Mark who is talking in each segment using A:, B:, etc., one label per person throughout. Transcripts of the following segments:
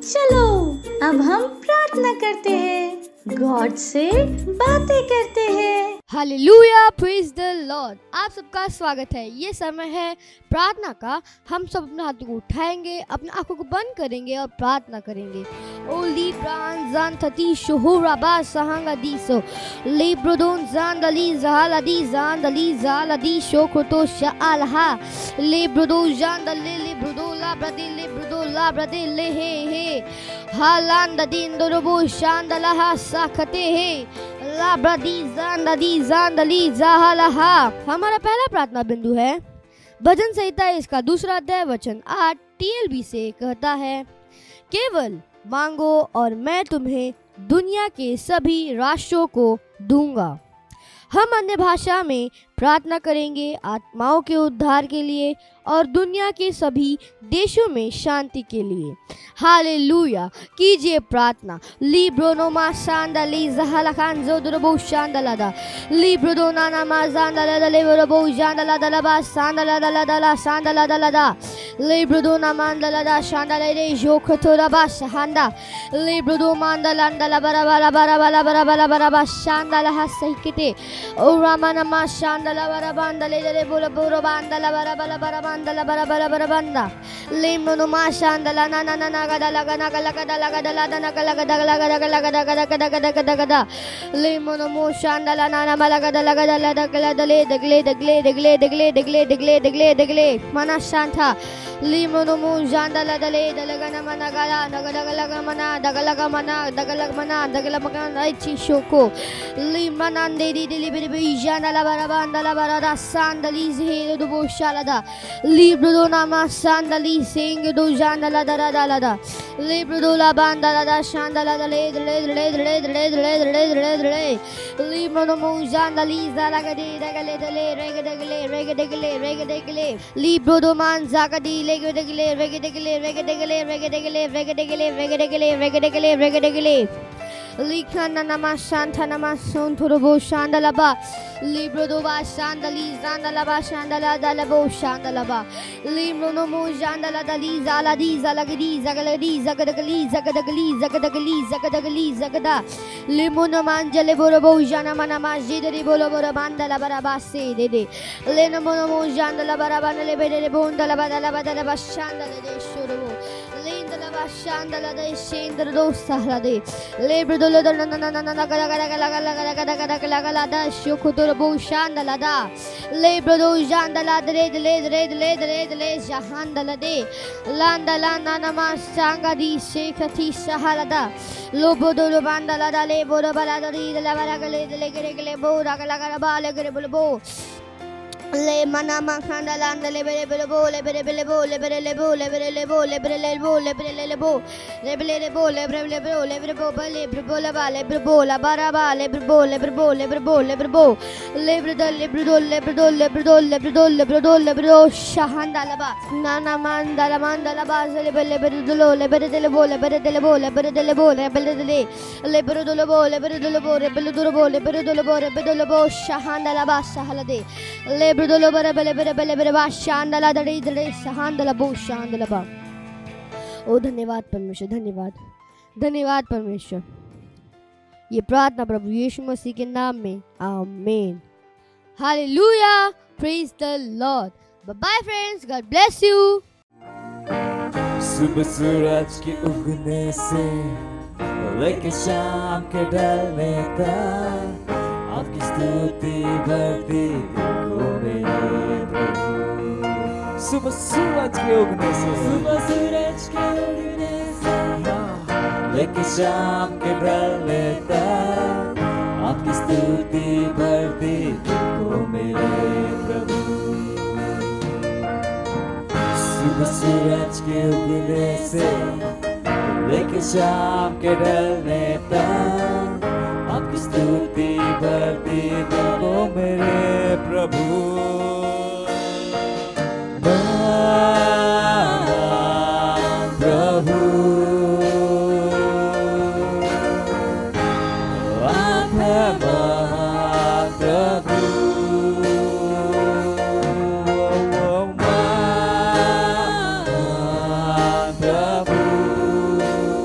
A: चलो अब हम प्रार्थना करते हैं, गॉड से बातें करते हैं।
B: Hallelujah, praise the lord. आप सबका स्वागत है। ये समय है प्रार्थना का। हम सब अपने हाथों को उठाएंगे, अपने आंखों को बंद करेंगे और प्रार्थना करेंगे। ओ लिब्रान जान थती शोहरा बा सहांगा दीसो लिब्रोदोन जान दली जहालदी जान दली जालदी शोखतो शालहा लिब्रोदो जान दले लिब्रोदो लाब्रदे लिब्रोदो लाब्रदे ले हे हालान ददीन दोरबो शांदलहा साखते हे हमारा पहला प्रार्थना बिंदु है भजन संहिता इसका दूसरा अध्याय वचन 8 TLB से कहता है, केवल मांगो और मैं तुम्हें दुनिया के सभी राष्ट्रों को दूंगा। हम अन्य भाषा में प्रार्थना करेंगे आत्माओं के उद्धार के लिए और दुनिया के सभी देशों में शांति के लिए। हालेलुया, कीजिए प्रार्थना। लिब्रोनोमा शांदली जहालखान जोदरबो शांदलादा लिब्रोदोना नामा शांदलादा लेबरबो शांदलादा बा शांदलादा शांदलादा लिब्रोदोना मांदलादा शांदलादे जोखतोरा बा शांदा लिब्रोदो मांदलांदला बराबरा बराबरा बराबरा बराबरा शांदला सहिकते ओ रामानमा शांदला बराबांदले दले बोला बोरो बांदला बराबरा बराबांदला बराबरा बराबांदा लिम्नोमा शांदला ना ना ना गदा लगा ना गला गदा लगा दला ना गला गदा लगा गदा गदा गदा गदा गदा गदा गदा लिम्नोमो शांदला ना ना मला गदा लगा दला दगला दले दगले दगले दगले दगले दगले दगले दगले दगले मना शांता लिम्नोमो शांदला दले दलगा ना मना गला नगदा गला मना दगला मना दगला मना अच्छी शोको लिमना देदी दिली बिरी शांदला बराबांदला बरादा शांदली ज़ेर दो बोशालदा लिब्रोदो नामा शांदली सेंग दो शांदला दरा दला दा लिब्रोदो ला बांदला दा शांदला दले दले दले दले दले दले दले दले दले लिब्रोदो मो शांदली ज़ाला गदे दगले दले रेग दगले रेग दगले रेग दगले लिब्रोदो मान ज़ाकदी लेग दगले रेग दगले रेग दगले रेग दगले रेग दगले रेग दगले रेग दगले रेग दगले लिखना नमा शांता नमा सोंथुरबो शांदलाबा लिब्रोदोबा शांदली जांदलाबा शांदला दलबो शांदलाबा लिम्नोमो शांदला दली जालादी जालगदी जगलदी जगदगली जगदगली जगदगली जगदगली जगदा लिमोनमान जले बोरबो जाना मना माजिदरी बोलो बोरा बांदला बराबा से दे दे लेनमोनमो शांदला बराबा ले बेरे बोंदला बदला बदला शांदला दे शुरबो लेंदला शांदला दे शेंद्र दो सहला दे लेब्रोदोलो ना ना ना ना गला गला गला गला गला गला गला गला गला दा शुकुतुर बो शांदला दा लेब्रोदो शांदला दरे दले दरे दले दरे दले शांदला दे लांदला ना ना मा सांगा दी शेखती सहाला दा लोबोदो लो बांदला दा ले बोरा बला दरी दला बला गले दले गरे गले बो रगला गला बा ले गरे बोलबो ले मना माखंडा लांड ले बेरे बेरे बो ले बेरे बेरे बो ले बेरे ले बो ले बेरे ले बो ले बेरे ले बो ले बेरे ले बो ले बेरे ले बो ले बेरे ले बो ले बेरे बो ले बेरे बो ला ले बेरे बो ला बारा बा ले बेरे बो ले बेरे बो ले बेरे बो ले बेरे बो ले बेरे दो ले बेरे दो ले बेरे दो ले बेरे दो ले बेरे दो ले बेरे दो ले बेरे दो शाहंदा ला बा नाना मांदा ला बा ले बेरे दो ले बेरे दे ले बो ले बेरे दे ले बो ले बेरे दे ले बो ले बेरे दे ले बेरे दो ले बो ले बेरे दो ले बो ले बेरे दो ले बो ले बेरे दो ले बो ले बेरे दो ले बो शाहंदा ला बा सहला दे ले दो बरे बले बरे बले बरे बा शांदला दड़े दड़े शांदला बो शांदला बा। ओ धन्यवाद परमेश्वर, धन्यवाद धन्यवाद परमेश्वर। ये प्रार्थना प्रभु यीशु मसीह के नाम में, आमीन। Hallelujah, praise the lord. Bye bye friends, God bless you.
C: सुबह सूरज के उगने से लेके शाम के ढलने तक आपकी स्तुति बढ़ती देखो मेरे प्रभु। सुबह सूरज के उगने से लेके शाम के ढलने तक आपकी स्तुति बढ़ती देखो मेरे प्रभु। सुबह सूरज के उगने से लेके शाम के ढलने तक आपकी स्तुति बढ़ती देखो मेरे प्रभु। प्रभु आप प्रभु प्रभु। प्रभु। प्रभु। प्रभु।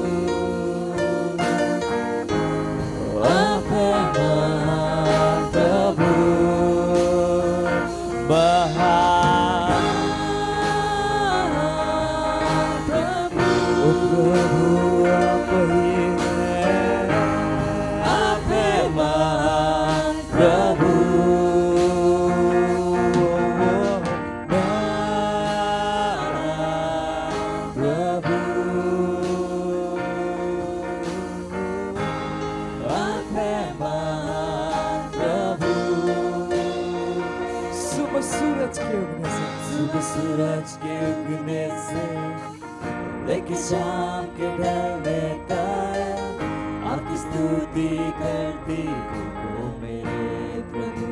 C: सुबह सूरज के उगने से लेके शाम के ढलने तक आपकी स्तुति करती हूँ मेरे प्रभु।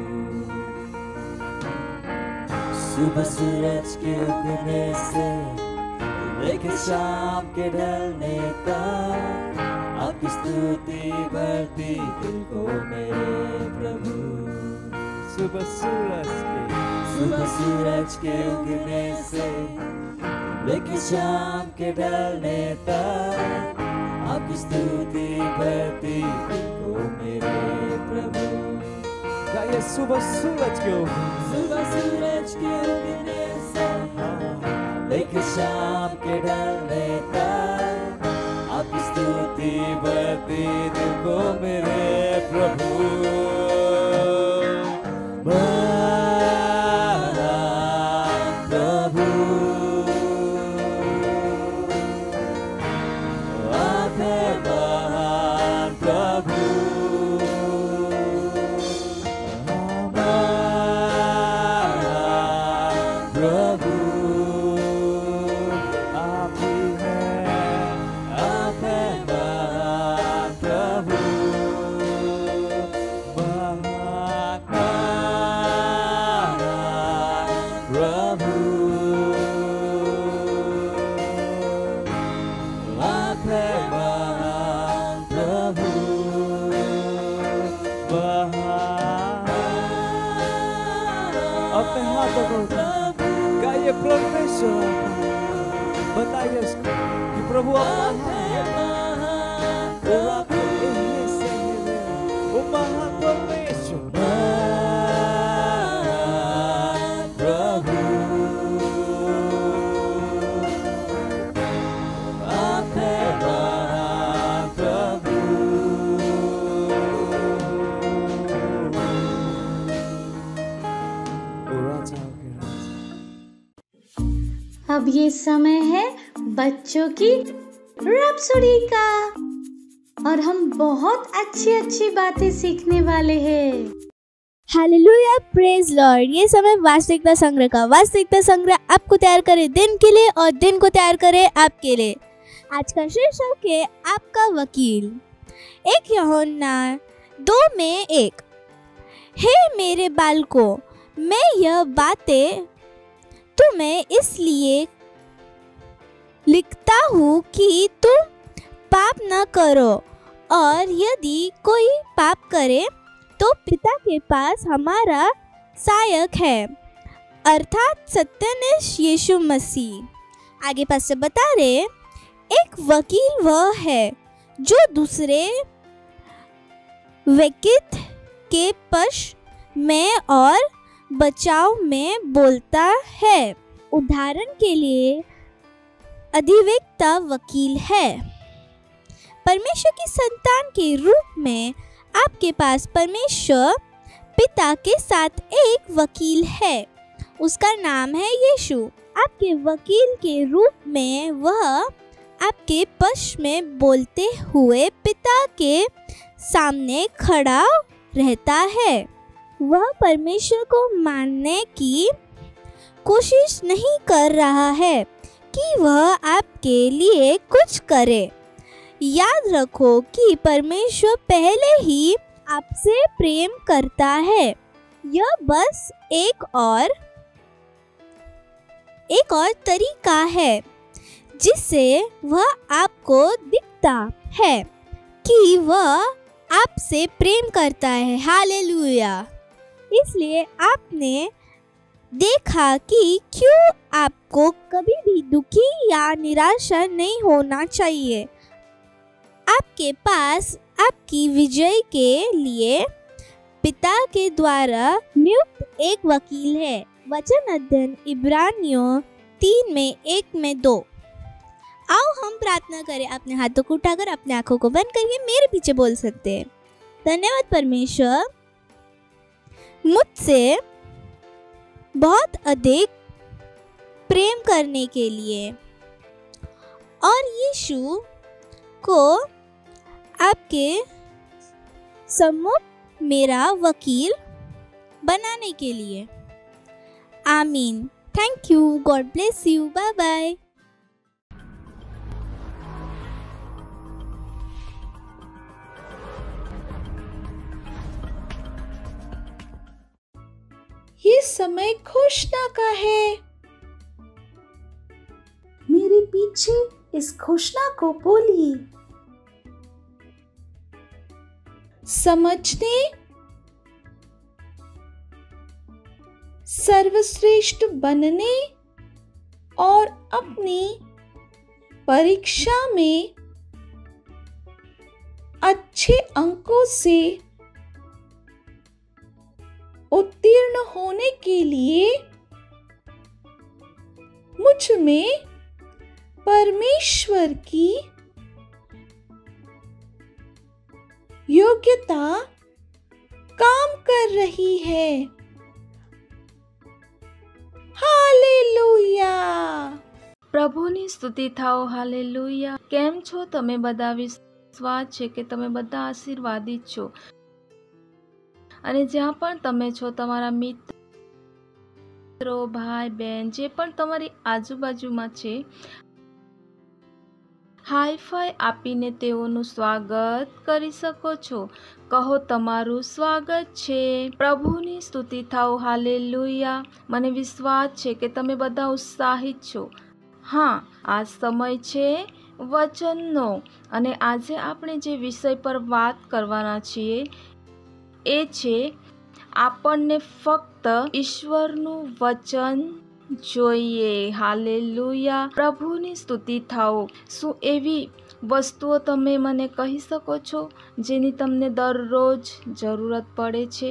C: सुबह सूरज के उगने से लेके शाम के ढलने तक आपकी स्तुति बढ़ती दिल को मेरे प्रभु। सुबह सूरज के उगने से लेके शाम के ढलने तक आपकी स्तुति बढ़ती दिल को मेरे प्रभु। गाइए सुबह सूरज के उगने से लेके शाम के ढलने तक आपकी स्तुति बढ़ती दिल को मेरे प्रभु। गाइए परमेश्वर बताइए इसको कि प्रभु वो महान परमेश्वर प्रभु आप है महान प्रभु।
A: अब ये समय है बच्चों की रैप्सोडी का और हम बहुत अच्छी बातें सीखने वाले हैं।
D: Hallelujah, praise lord. ये समय वास्तविकता संग्रह का। वास्तविकता संग्रह आपको तैयार करे दिन के लिए और दिन को तैयार करे आपके लिए। आज का शीर्षक है आपका वकील। 1 यूहन्ना 2:1। हे मेरे बालकों, मैं यह बातें तुम्हें इसलिए लिखता हूँ कि तुम पाप न करो, और यदि कोई पाप करे तो पिता के पास हमारा सहायक है, अर्थात सत्यनिष्ठ यीशु मसीह। आगे पास से बता रहे, एक वकील वह है जो दूसरे व्यक्ति के पक्ष में और बचाव में बोलता है। उदाहरण के लिए अधिवक्ता वकील है। परमेश्वर की संतान के रूप में आपके पास परमेश्वर पिता के साथ एक वकील है, उसका नाम है यीशु। आपके वकील के रूप में वह आपके पक्ष में बोलते हुए पिता के सामने खड़ा रहता है। वह परमेश्वर को मानने की कोशिश नहीं कर रहा है कि वह आपके लिए कुछ करे। याद रखो कि परमेश्वर पहले ही आपसे प्रेम करता है। यह बस एक और तरीका है जिससे वह आपको दिखता है कि वह आपसे प्रेम करता है। हालेलुया। इसलिए आपने देखा कि क्यों आपको कभी भी दुखी या निराशा नहीं होना चाहिए। आपके पास आपकी विजय के लिए पिता के द्वारा नियुक्त एक वकील है। वचन अध्ययन इब्रानियों 3:1-2। आओ हम प्रार्थना करें। अपने हाथों को उठाकर अपने आंखों को बंद करके मेरे पीछे बोल सकते हैं। धन्यवाद परमेश्वर, मुझसे बहुत अधिक प्रेम करने के लिए और यीशु को आपके सम्मुख मेरा वकील बनाने के लिए। आमीन। Thank you. God bless you. Bye bye.
E: ये समय घोषणा का है। मेरे पीछे इस घोषणा को बोलिए। समझने, सर्वश्रेष्ठ बनने और अपनी परीक्षा में अच्छे अंकों से उत्तीर्ण होने के लिए मुझ में परमेश्वर की योग्यता काम कर रही है। हालेलुया।
F: પ્રભુની સ્તુતિ થાઓ. હાલેલુયા. કેમ છો તમે બધા? વિશ્વાસ છે કે તમે બધા આશીર્વાદિત છો અને જ્યાં પણ તમે છો તમારા મિત્રો, ભાઈ બહેન જે પણ તમારી આજુબાજુમાં છે, હાઈ ફાઈ આપીને તેઓનું સ્વાગત કરી શકો છો. કહો, તમારું સ્વાગત છે. પ્રભુની સ્તુતિ થાઓ. હાલેલુયા. મને વિશ્વાસ છે કે તમે બધા ઉત્સાહિત છો. હા, આ સમય છે વચનનો અને આજે આપણે જે વિષય પર વાત કરવાના છીએ એ છે આપણને ફક્ત ઈશ્વરનું વચન જોઈએ. હાલેલુયા. પ્રભુની સ્તુતિ થાઓ. શું એવી વસ્તુઓ તમે મને કહી શકો છો જેની તમને દરરોજ જરૂરત પડે છે?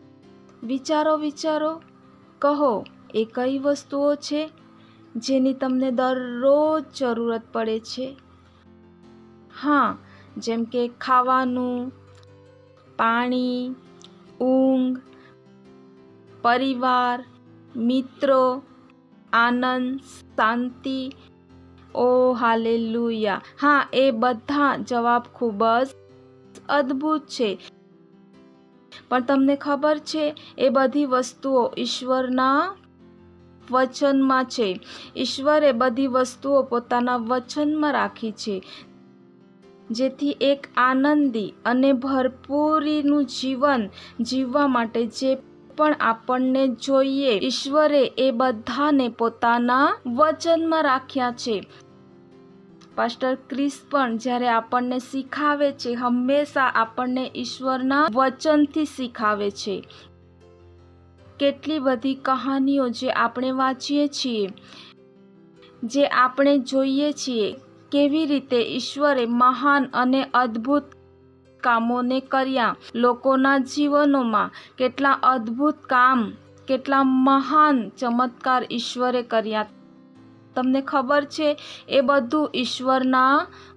F: વિચારો. કહો, એ કઈ વસ્તુઓ છે જેની તમને દરરોજ જરૂરત પડે છે? હા, જેમ કે ખાવાનું, પાણી, ઊંઘ, પરિવાર, મિત્રો, આનંદ, શાંતિ. ઓ હાલેલુયા. હા, એ બધા જવાબ ખૂબ જ અદ્ભુત છે. પણ તમને ખબર છે એ બધી વસ્તુઓ ઈશ્વરના વચનમાં છે. ઈશ્વરે બધી વસ્તુઓ પોતાના વચનમાં રાખી છે જેથી એક આનંદી અને ભરપૂરીનું જીવન જીવવા માટે જે પણ આપણને જોઈએ ઈશ્વરે એ બધાને પોતાના વચનમાં રાખ્યા છે. પાસ્ટર ક્રિસ પણ જ્યારે આપણને શીખાવે છે હંમેશા આપણને ઈશ્વરના વચનથી શીખાવે છે. કેટલી બધી કહાનીઓ જે આપણે વાંચીએ છીએ, જે આપણે જોઈએ છીએ કેવી રીતે ઈશ્વરે મહાન અને અદ્ભુત કામોને કર્યા લોકોના જીવનોમાં. કેટલા અદ્ભુત કામ, કેટલા મહાન ચમત્કાર ઈશ્વરે કર્યા. તમને ખબર છે એ બધું ઈશ્વરના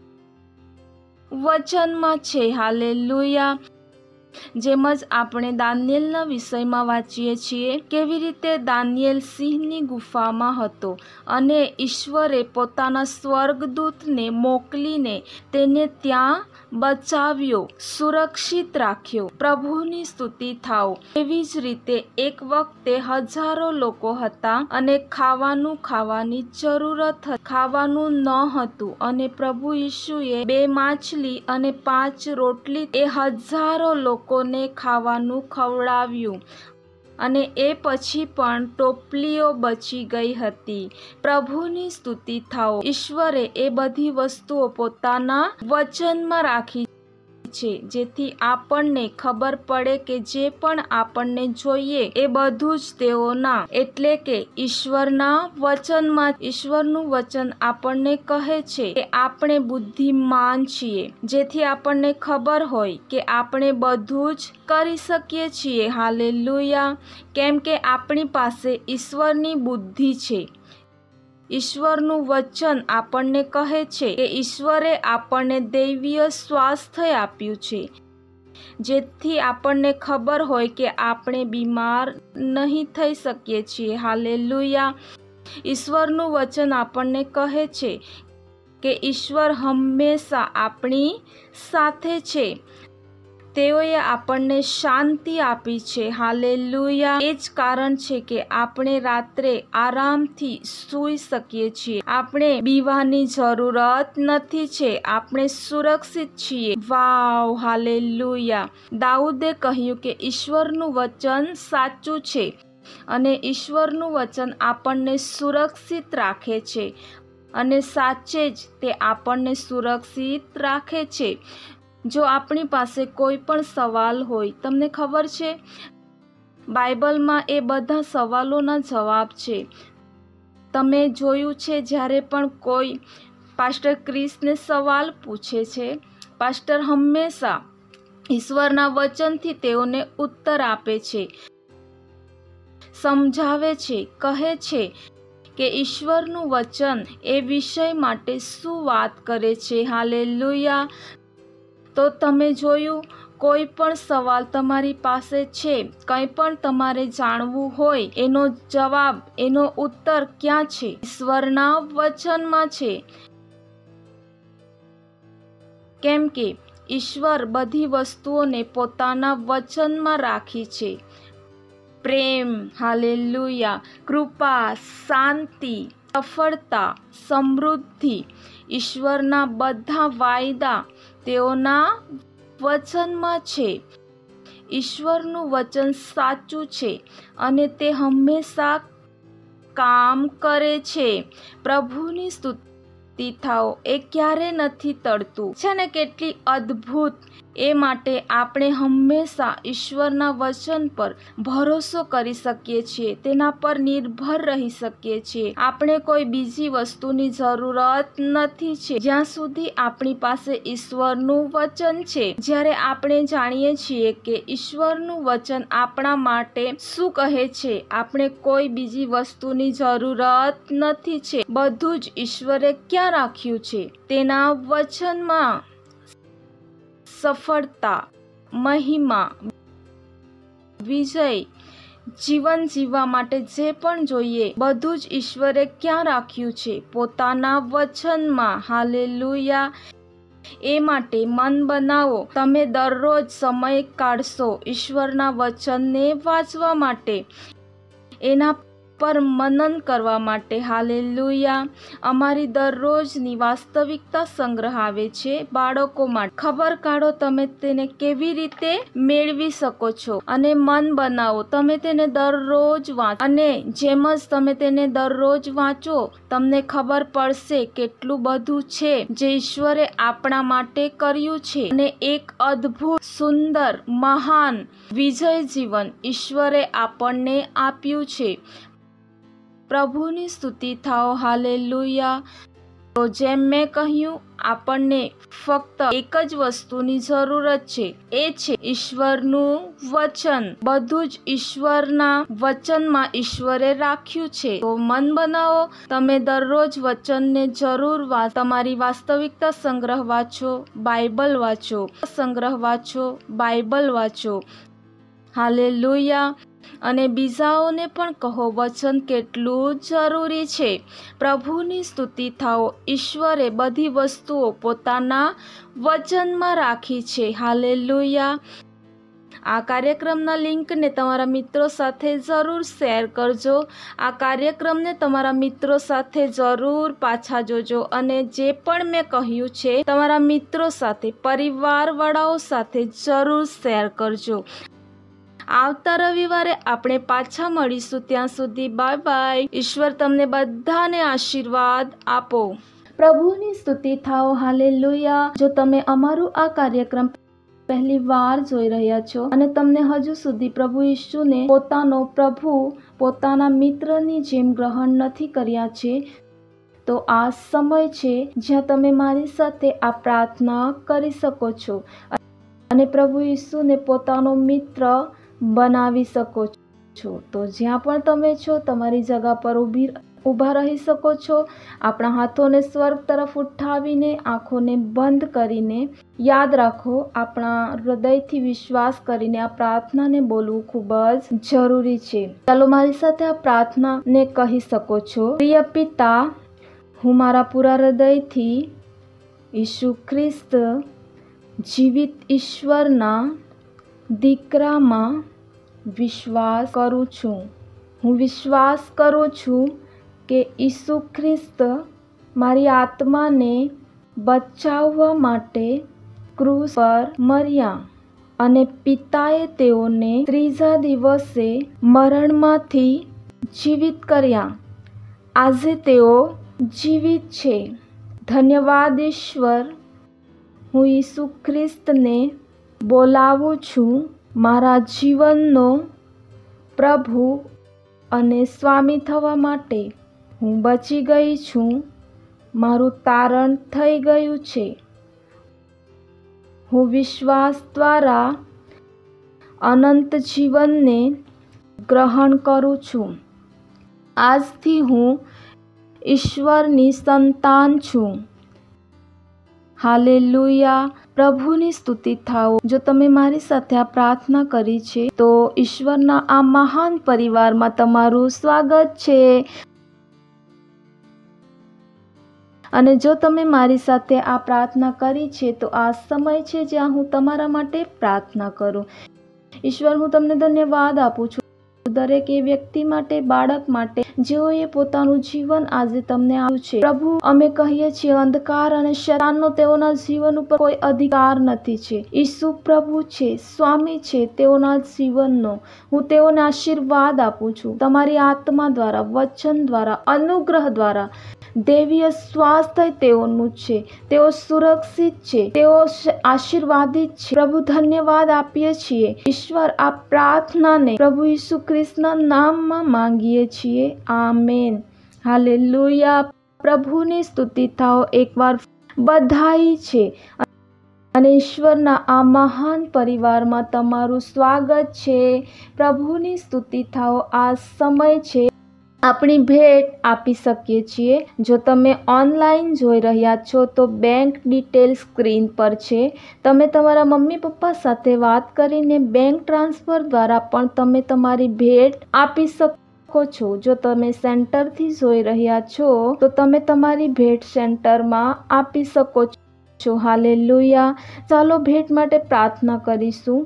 F: વચનમાં છે. હાલેલુયા. જેમ જ આપણે દાનિયેલના વિષયમાં વાંચીએ છીએ કેવી રીતે દાનિયેલ સિંહની ગુફામાં હતો અને ઈશ્વરે પોતાના સ્વર્ગદૂતને મોકલીને તેને ત્યાં બચાવ્યો, સુરક્ષિત રાખ્યો. પ્રભુની સ્તુતિ થાઓ. એવી જ રીતે એક વખતે હજારો લોકો હતા અને ખાવાની જરૂરત હતી. ખાવાનું ન હતું અને પ્રભુ ઈસુએ 2 માછલી અને 5 રોટલી એ હજારો લોકોને ખાવાનું ખવડાવ્યું અને એ પછી પણ ટોપલીઓ બચી ગઈ હતી. પ્રભુની સ્તુતિ થાઓ. ઈશ્વરે એ બધી વસ્તુઓ પોતાના વચનમાં રાખી છે જેથી આપણને ખબર પડે કે જે પણ આપણને જોઈએ એ બધું જ તેઓના એટલે કે ઈશ્વરના વચનમાં. ઈશ્વરનું વચન આપણને કહે છે કે આપણે બુદ્ધિમાન છીએ જેથી આપણને ખબર હોય કે આપણે બધું જ કરી શકીએ છીએ. હાલેલુયા. કેમ કે આપણી પાસે ઈશ્વરની બુદ્ધિ છે. ઈશ્વરનું વચન આપણને કહે છે કે ઈશ્વરે આપણને દૈવીય સ્વાસ્થ્ય આપ્યું છે જેથી આપણને ખબર હોય કે આપણે બીમાર નહીં થઈ શકીએ છીએ. હાલેલુયા. ઈશ્વરનું વચન આપણને કહે છે કે ઈશ્વર હંમેશા આપણી સાથે છે. તેઓએ આપણને શાંતિ આપી છે. હાલેલુયા. એ જ કારણ છે કે આપણે રાત્રે આરામથી સૂઈ શકીએ છીએ. આપણે બીવાની જરૂરત નથી છે. આપણે સુરક્ષિત છીએ. વાવ, હાલેલુયા. દાઉદે કહ્યું કે ઈશ્વરનું વચન સાચું છે અને ઈશ્વરનું વચન આપણને સુરક્ષિત રાખે છે અને સાચે જ તે આપણને સુરક્ષિત રાખે છે. જો આપણી પાસે કોઈ પણ સવાલ હોય, તમને ખબર છે બાઇબલમાં એ બધા સવાલોના જવાબ છે. તમે જોયું છે જ્યારે પણ કોઈ પાસ્ટર ક્રિસને સવાલ પૂછે છે, પાસ્ટર હંમેશા ઈશ્વરના વચનથી તેઓને ઉત્તર આપે છે, સમજાવે છે, કહે છે કે ઈશ્વરનું વચન એ વિષય માટે શું વાત કરે છે. હાલેલુયા. તો તમે જોયું, કોઈ પણ સવાલ તમારી પાસે છે, કંઈ પણ તમારે જાણવું હોય, એનો જવાબ, એનો ઉત્તર ક્યાં છે? ઈશ્વરના વચનમાં છે. કેમ કે ઈશ્વર બધી વસ્તુઓને પોતાના વચનમાં રાખી છે. પ્રેમ, હાલેલુયા, કૃપા, શાંતિ, સફળતા, સમૃદ્ધિ, ઈશ્વરના બધા વાયદા તેઓના વચનમાં છે. ઈશ્વરનું વચન સાચું છે અને તે હંમેશા કામ કરે છે. પ્રભુની સ્તુતિ થાઓ, એ ક્યારે નથી ટળતું. છે ને કેટલી અદ્ભુત. એ માટે આપણે હંમેશા ઈશ્વરના વચન પર ભરોસો કરી શકીએ છીએ, તેના પર નિર્ભર રહી શકીએ છીએ. આપણે કોઈ બીજી વસ્તુની જરૂરત નથી છે જ્યાં સુધી આપણી પાસે ઈશ્વરનું વચન છે. જ્યારે આપણે જાણીએ છીએ કે ઈશ્વરનું વચન આપણા માટે શું કહે છે, આપણે કોઈ બીજી વસ્તુની જરૂરત નથી છે. બધું જ ઈશ્વરે ક્યાં રાખ્યું છે? તેના વચનમાં. સફળતા, મહિમા, વિજય, જીવન જીવવા માટે જે પણ જોઈએ, બધું જ ઈશ્વરે ક્યાં રાખ્યું છે? પોતાના વચનમાં. હાલેલુયા. એ માટે મન બનાવો, તમે દરરોજ સમય કાઢશો ઈશ્વરના વચનને વાંચવા માટે, એના પર મનન કરવા માટે. હાલેલુયા. અમારી દરરોજની વાસ્તવિકતા સંગ્રહાવે છે બાળકો માટે. ખબર કાઢો તમે તેને કેવી રીતે મેળવી શકો છો અને મન બનાવો, તમે તેને દરરોજ વાંચો અને જેમ જ તમે તેને દરરોજ વાંચો, તમને ખબર પડશે કેટલું બધું છે જે ઈશ્વરે આપણા માટે કર્યું છે અને એક અદ્ભુત, સુંદર, મહાન વિજય જીવન ઈશ્વરે આપણને આપ્યું છે. પ્રભુની સ્તુતિ થાઓ. હાલેલુયા. તો જેમ મેં કહ્યું, આપણને ફક્ત એક જ વસ્તુની જરૂરત છે, એ છે ઈશ્વરનું વચન. બધું જ ઈશ્વરના વચનમાં ઈશ્વરે રાખ્યું છે. તો મન બનાવો, તમે દરરોજ વચનને જરૂર વાંચો. તમારી વાસ્તવિકતા સંગ્રહ વાંચો, બાઇબલ વાંચો. સંગ્રહ વાંચો, બાઇબલ વાંચો. હાલેલુયા. અને બીજાઓને પણ કહો વચન કેટલું જરૂરી છે. પ્રભુની સ્તુતિ થાઓ. ઈશ્વરે બધી વસ્તુઓ પોતાના વચનમાં રાખી છે. હાલેલુયા. આ કાર્યક્રમના લિંકને તમારા મિત્રો સાથે જરૂર શેર કરજો. આ કાર્યક્રમને તમારા મિત્રો સાથે જરૂર પાછા જોજો અને જે પણ મેં કહ્યું છે તમારા મિત્રો સાથે, પરિવારવાળાઓ સાથે જરૂર શેર કરજો. આવતા રવિવારે આપણે પાછા મળીશું. ત્યાં સુધી બાય બાય. ઈશ્વર તમને બધાને આશીર્વાદ આપો. પ્રભુની સ્તુતિ થાઓ. હાલેલુયા. જો તમે અમારું આ કાર્યક્રમ પહેલી વાર જોઈ રહ્યા છો અને તમને હજુ સુધી પ્રભુ ઈસુને પોતાનો પ્રભુ, પોતાના મિત્રની જેમ ગ્રહણ નથી કર્યા છે, તો આ સમય છે જ્યાં તમે મારી સાથે આ પ્રાર્થના કરી શકો છો અને પ્રભુ ઈસુને પોતાનો મિત્ર બનાવી શકો છો. તો જ્યાં પણ તમે છો, તમારી જગા પર ઊભા રહી શકો છો. આપણા હાથોને સ્વર્ગ તરફ ઉઠાવીને, આંખોને બંધ કરીને યાદ રાખો, આપણા હૃદયથી વિશ્વાસ કરીને આ પ્રાર્થનાને બોલવું ખૂબ જ જરૂરી છે. ચાલો મારી સાથે આ પ્રાર્થનાને કહી શકો છો. પ્રિય પિતા, હું મારા પૂરા હૃદયથી ઈસુ ખ્રિસ્ત જીવિત ઈશ્વરના દીકરામાં વિશ્વાસ કરું છું. હું વિશ્વાસ કરું છું કે ઈસુ ખ્રિસ્ત મારી આત્માને બચાવવા માટે ક્રૂસ પર મર્યા અને પિતાએ તેઓને ત્રીજા દિવસે મરણમાંથી જીવિત કર્યા. આજે તેઓ જીવિત છે. ધન્યવાદ ઈશ્વર. હું ઈસુ ખ્રિસ્તને બોલાવું છું મારા જીવનનો પ્રભુ અને સ્વામી થવા માટે. હું બચી ગઈ છું. મારું તારણ થઈ ગયું છે. હું વિશ્વાસ દ્વારા અનંત જીવનને ગ્રહણ કરું છું. આજથી હું ઈશ્વરની સંતાન છું. હાલેલુયા. પ્રભુની સ્તુતિ થાઓ. જો તમે મારી સાથે આ પ્રાર્થના કરી છે તો ઈશ્વરના આ મહાન પરિવારમાં તમારું સ્વાગત છે. અને જો તમે મારી સાથે આ પ્રાર્થના કરી છે તો આ સમય છે જ્યાં હું તમારા માટે પ્રાર્થના કરું. ઈશ્વર, હું તમને ધન્યવાદ આપું છું દરેક એ વ્યક્તિ માટે, બાળક માટે જેઓએ પોતાનું જીવન આજે તમને આપ્યું છે. પ્રભુ, અમે કહીએ છીએ અંધકાર અને શૈતાનનો તેઓના જીવન ઉપર કોઈ અધિકાર નથી છે. ઈસુ પ્રભુ છે, સ્વામી છે તેઓના જીવનનો. હું તેઓને આશીર્વાદ આપું છું તમારી આત્મા દ્વારા, વચન દ્વારા, અનુગ્રહ દ્વારા. દૈવીય સ્વાસ્થ્ય તેઓનું છે. તેઓ સુરક્ષિત છે. તેઓ આશીર્વાદિત છે. પ્રભુ, ધન્યવાદ આપીએ છીએ ઈશ્વર. આ પ્રાર્થનાને પ્રભુ ઈસુ ખ્રિસ્તના નામમાં માંગીએ છીએ. આમેન. હાલેલુયા. પ્રભુની સ્તુતિ થાઓ. એકવાર બધાઈ છે અને ઈશ્વરના આ મહાન પરિવારમાં તમારું સ્વાગત છે. પ્રભુની સ્તુતિ થાઓ. આ સમય છે આપણી ભેટ આપી શકીએ છીએ. જો તમે ઓનલાઈન જોઈ રહ્યા છો તો બેંક ડિટેલ સ્ક્રીન પર છે. તમે તમારા મમ્મી પપ્પા સાથે વાત કરીને બેંક ટ્રાન્સફર દ્વારા પણ તમે તમારી ભેટ આપી શકો છો. જો તમે સેન્ટરથી જોઈ રહ્યા છો તો તમે તમારી ભેટ સેન્ટરમાં આપી શકો છો. હાલેલુયા. ચાલો ભેટ માટે પ્રાર્થના કરીશું.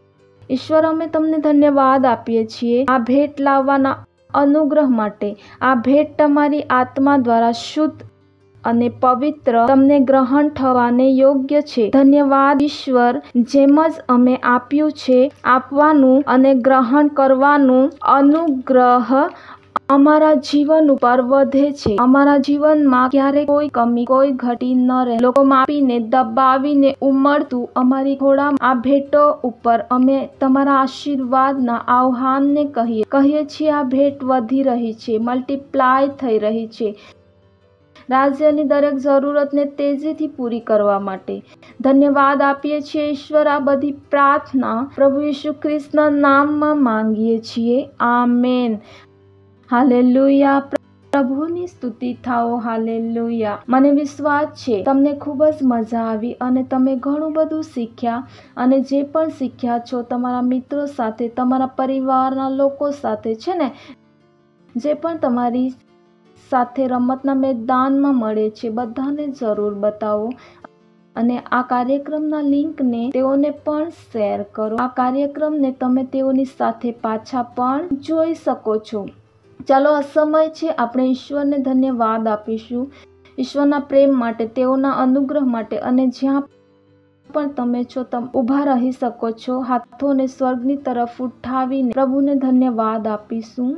F: ઈશ્વર, અમે તમને ધન્યવાદ આપીએ છીએ આ ભેટ લાવવાના અનુગ્રહ માટે. આ ભેટ તમારી આત્મા દ્વારા શુદ્ધ અને પવિત્ર તમને ગ્રહણ થવાને યોગ્ય છે. ધન્યવાદ ઈશ્વર. જેમ જ અમે આપ્યું છે આપવાનું અને ગ્રહણ કરવાનું અનુગ્રહ અમારા જીવન ઉપર વધે છે. અમારા જીવનમાં ક્યારેય કોઈ કમી, કોઈ ઘટી ન રહે. લોકો માપીને, દબાવીને ઉમળતું અમારી ઘોડા આ ભેટો ઉપર અમે તમારા આશીર્વાદના આહ્વાનને કહીએ છીએ. આ ભેટ વધી રહી છે, મલ્ટીપ્લાય થઈ રહી છે. રાજ્યની દરેક જરૂરતને તેજીથી પૂરી કરવા માટે ધન્યવાદ આપીએ છીએ ઈશ્વર. આ બધી પ્રાર્થના પ્રભુ ઈસુ ખ્રિસ્તના નામમાં માંગીએ છીએ. આમેન. હાલેલુયા. પ્રભુની સ્તુતિ થાઓ. હાલેલુયા. મને વિશ્વાસ છે તમને ખૂબ જ મજા આવી અને તમે ઘણું બધું શીખ્યા. અને જે પણ શીખ્યા છો તમારા મિત્રો સાથે, તમારા પરિવારના લોકો સાથે છે ને, જે પણ તમારી સાથે રમતના મેદાનમાં મળે છે બધાને જરૂર બતાવો. અને આ કાર્યક્રમના લિંકને તેઓને પણ શેર કરો. આ કાર્યક્રમને તમે તેઓની સાથે પાછા પણ જોઈ શકો છો. ચાલો, આ સમય છે આપણે ઈશ્વરને ધન્યવાદ આપીશું ઈશ્વરના પ્રેમ માટે, તેઓના અનુગ્રહ માટે. અને જ્યાં પણ તમે છો તમે ઊભા રહી શકો છો. હાથોને સ્વર્ગની તરફ ઉઠાવીને પ્રભુને ધન્યવાદ આપીશું.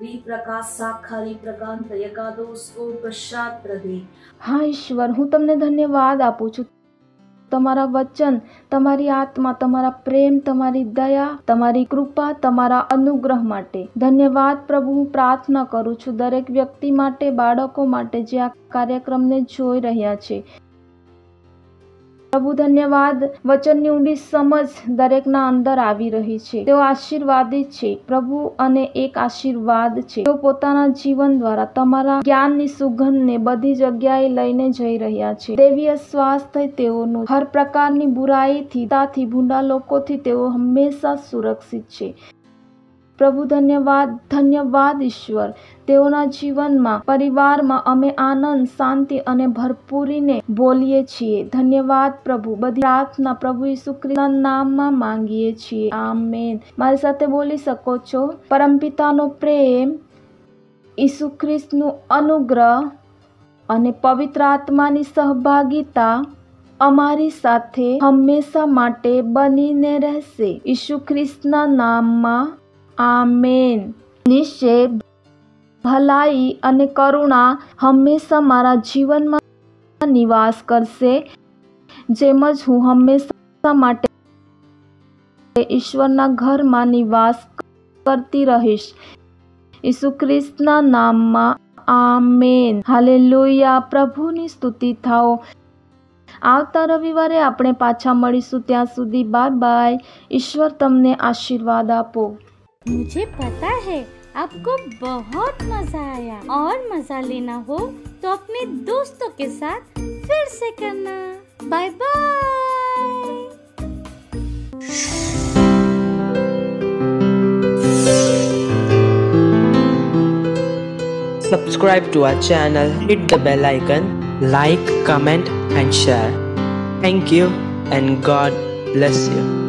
F: હા ઈશ્વર, હું તમને ધન્યવાદ આપું છું તમારા વચન, તમારી આત્મા, તમારા પ્રેમ, તમારી દયા, તમારી કૃપા, તમારા અનુગ્રહ માટે. ધન્યવાદ પ્રભુ. હું પ્રાર્થના કરું છું દરેક વ્યક્તિ માટે, બાળકો માટે જે આ કાર્યક્રમને જોઈ રહ્યા છે. પ્રભુ ધન્યવાદ. વચનની ઊંડી સમજ દરેકના અંદર આવી રહી છે. તેઓ આશીર્વાદિત છે પ્રભુ, અને એક આશીર્વાદ છે તેઓ પોતાના જીવન દ્વારા તમારા જ્ઞાનની સુગંધને બધી જગ્યાએ લઈને જઈ રહ્યા છે. દૈવીય સ્વાસ્થ્ય તેઓનું, હર પ્રકારની બુરાઈથી, ભૂંડા લોકોથી તેઓ હંમેશા સુરક્ષિત છે. પ્રભુ ધન્યવાદ ધન્યવાદ ઈશ્વર. તેઓના જીવનમાં પરિવારમાં અમે આનંદ શાંતિ અને ભરપૂરીને બોલીએ છીએ. ધન્યવાદ પ્રભુ. બધી પ્રાર્થના પ્રભુ ઈસુ ખ્રિસ્તના નામમાં માંગીએ છીએ. આમેન. મારી સાથે બોલી શકો છો. પરમપિતાનો પ્રેમ, ઈસુ ખ્રિસ્તનું અનુગ્રહ અને પવિત્ર આત્માની સહભાગિતા અમારી સાથે હંમેશા માટે બનીને રહેશે. ઈસુ ખ્રિસ્તના નામમાં આમેન. નિશ્ચય ભલાઈ અને કરુણા હંમેશા મારા જીવનમાં નિવાસ કરશે, જેમ જ હું હંમેશા માટે ઈશ્વરના ઘરમાં નિવાસ કરતી રહીશ. ઈસુ ખ્રિસ્તના નામમાં આમેન. હાલેલુયા. પ્રભુની સ્તુતિ થાઓ. આવતા રવિવારે આપણે પાછા મળીશું. ત્યાં સુધી બાય બાય. ઈશ્વર તમને આશીર્વાદ આપો.
A: मुझे पता है आपको बहुत मजा आया और मजा लेना हो तो अपने दोस्तों के साथ फिर से करना. Bye bye.
G: Subscribe to our channel, hit the bell icon, like, comment and share. Thank you and God bless you.